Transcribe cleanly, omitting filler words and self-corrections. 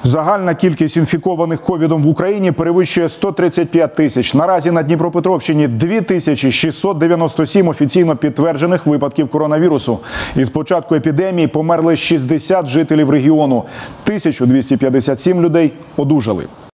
Загальна кількість інфікованих ковідом в Україні перевищує 135 тисяч. Наразі на Дніпропетровщині 2697 офіційно підтверджених випадків коронавірусу. Із початку епідемії померли 60 жителів регіону. 1257 людей одужали.